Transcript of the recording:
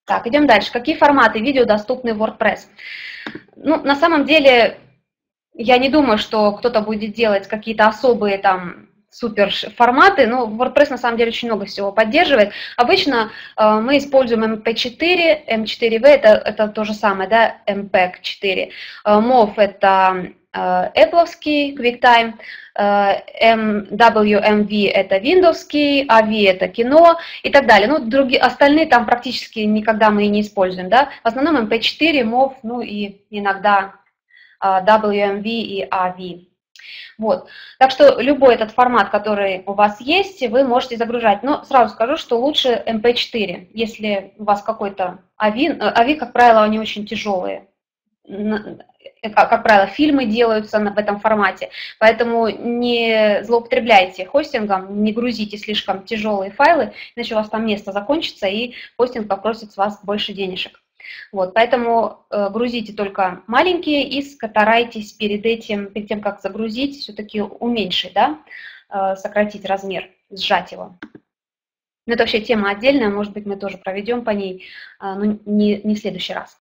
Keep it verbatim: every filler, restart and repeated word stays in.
Так, идем дальше. Какие форматы видео доступны в WordPress? Ну, на самом деле, я не думаю, что кто-то будет делать какие-то особые там супер форматы, но WordPress на самом деле очень много всего поддерживает. Обычно э, мы используем эм пэ четыре, эм четыре ви это, это то же самое, да, эм пэ четыре. Э, мов это э, Apple-овский QuickTime, э, эм дабл ю эм ви это Windows-ский, эй ви это кино и так далее. Ну, другие, остальные там практически никогда мы и не используем, да. В основном эм пэ четыре, мов, ну и иногда дабл ю эм ви и эй ви. Вот. Так что любой этот формат, который у вас есть, вы можете загружать. Но сразу скажу, что лучше эм пэ четыре, если у вас какой-то эй ви. эй ви, как правило, они очень тяжелые. Как правило, фильмы делаются в этом формате, поэтому не злоупотребляйте хостингом, не грузите слишком тяжелые файлы, иначе у вас там место закончится, и хостинг попросит с вас больше денежек. Вот, поэтому э, грузите только маленькие и старайтесь перед этим, перед тем, как загрузить, все-таки уменьшить, да, э, сократить размер, сжать его. Но это вообще тема отдельная, может быть, мы тоже проведем по ней, э, но не, не в следующий раз.